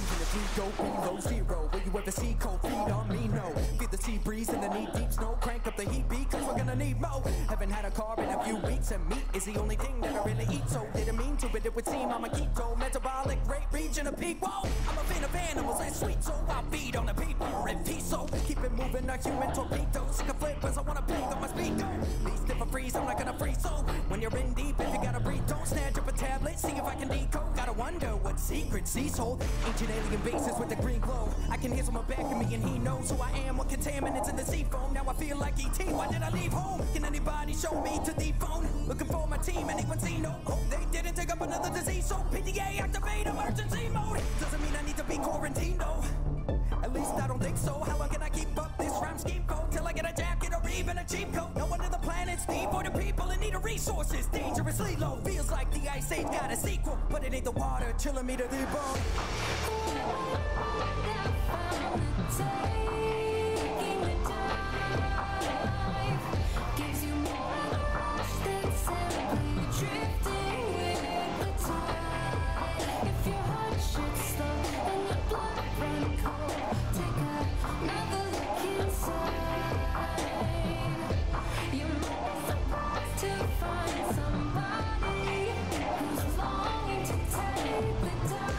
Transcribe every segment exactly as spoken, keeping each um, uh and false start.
in the deep, go below zero. Will you ever see cold feet on me? No. Feel the sea breeze in the knee deep snow. Crank up the heat beat, cause we're gonna need more. Haven't had a car in a few weeks, and meat is the only thing that I really eat. So didn't mean to, but it would seem I'm a keto. Metabolic rate region of peak. Whoa, I'm a fan of animals and sweet, so I feed on the people and peace. So keep it moving, a human torpedo. Sick of flippers, I wanna peek on my speaker. Beast if I freeze, I'm not gonna freeze. So when you're in deep, if you gotta breathe, don't snatch up a tablet. See if I can decode. Gotta wonder what secrets these hold. Ancient alien bases with the green glow. I can hear someone back of me and he knows who I am. What contaminants in the sea foam. Now I feel like E T. Why did I leave home? Can anybody show me to the phone? Looking for my team, anyone see no hope? They didn't take up another disease, so P D A activate emergency mode. Doesn't mean I need to be quarantined, no. At least I don't think so. How long can I keep up this rhyme scheme code? Till I get a jacket or even a cheap coat. No one of the planets need for the people in need of resources. Dangerously low. Feels like the Ice Age got a sequel, but it ain't the water chilling me to the bone. Taking the dive gives you more rush than simply drifting with the tide. If your heart should stop and your blood run cold, take another look inside. You might be surprised to find somebody who's longing to take the dive.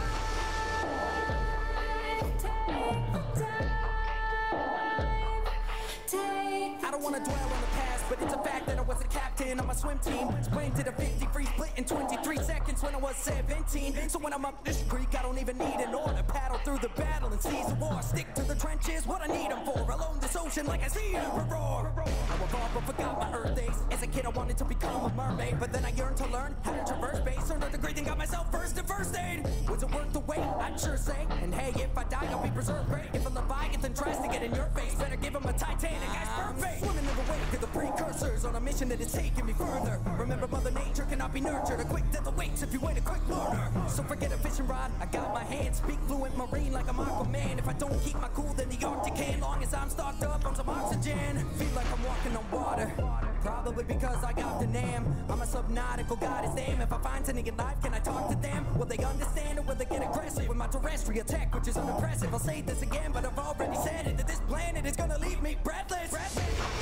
I don't wanna dwell on the past, but it's a fact that I was a captain on my swim team. Sprint to the fifty free split in twenty-three seconds when I was seventeen. So when I'm up this creek, I don't even need an order. Paddle through the battle and seize the war. Stick to the trenches, what I need them for. Alone this ocean like I see a roar. I evolved but forgot my earth days. As a kid I wanted to become a mermaid, but then I yearned to learn how to traverse space. Earned a degree and got myself first in first aid. Was it worth the wait? I'd sure say. And hey, if I die, I'll be preserved great. If a Leviathan tries to get in your face, better give him a Titanic iceberg face. Swimming in the wake of the precursors on a mission that is taking me further. Remember, Mother Nature cannot be nurtured. A quick death awaits if you wait a quick murder. So forget a fishing rod, I got my hand. Speak fluent marine like I'm Aquaman. If I don't keep my cool, then the Arctic can. Long as I'm stocked up on some oxygen. Feel like I'm walking on water. Probably because I got the name. I'm a subnautical goddess, damn. If I find sentient life, can I talk to them? Will they understand or will they get aggressive with my terrestrial tech, which is unimpressive? I'll say this again, but I've already said it, that this planet is gonna leave me breathless. breathless.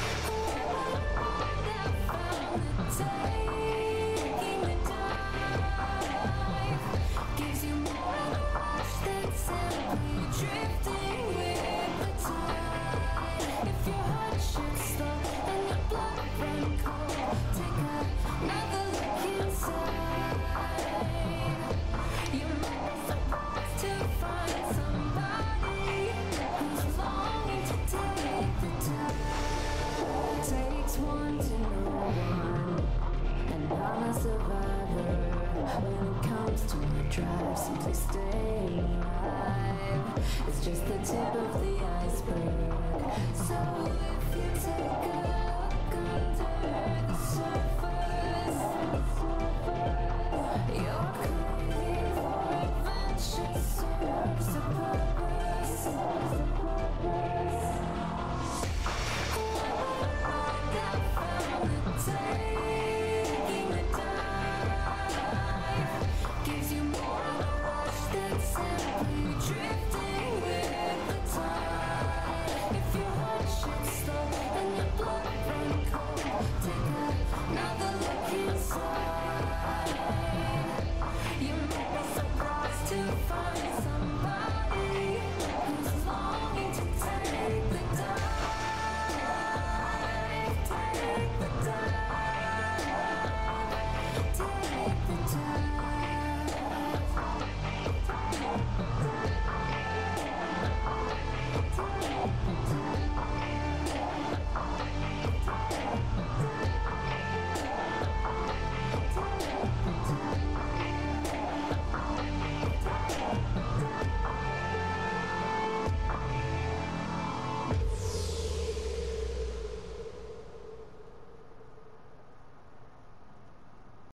Taking the dive gives you more rush than simply drifting with the tide. If your heart should stop and your blood run cold, take another look inside. You might be surprised to find somebody who's longing to take the dive. Takes one to know one, and I'm a survivor. When it comes to my drive, simply staying alive. It's just the tip of the iceberg. So if you take a look under the surface, your craving for adventure serves a purpose. Take